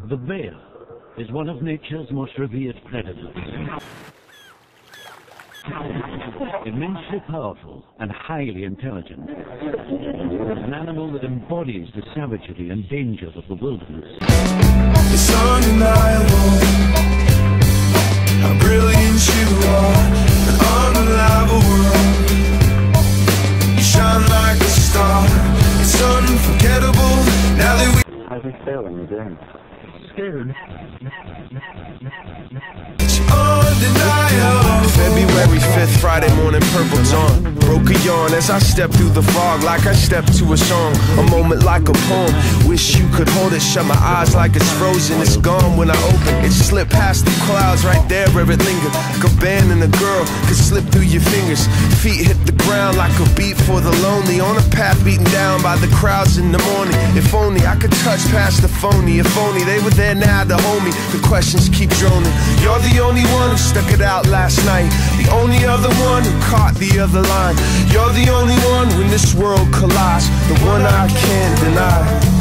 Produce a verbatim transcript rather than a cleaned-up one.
The bear is one of nature's most revered predators. Immensely powerful and highly intelligent. An animal that embodies the savagery and dangers of the wilderness. It's undeniable how brilliant you are, an unreliable world. You shine like a star, it's unforgettable now that we... How's he feeling again? Scared. It's undeniable. February fifth, Friday morning, purple dawn. Broke a yawn as I stepped through the fog like I stepped to a song. A moment like a poem. Wish you could hold it, shut my eyes like it's frozen. It's gone when I open. It slipped past the clouds right there where it lingered. Like a band and a girl could slip through your fingers. Feet hit the ground like a beat for the lonely. On a path beaten down by the crowds in the morning. If only I could touch past the phony. If only they were there now to hold me. The questions keep droning. You're the only one who stuck it out last night. The only other one who caught the other line. You're the only one when this world collides. The one I can't deny.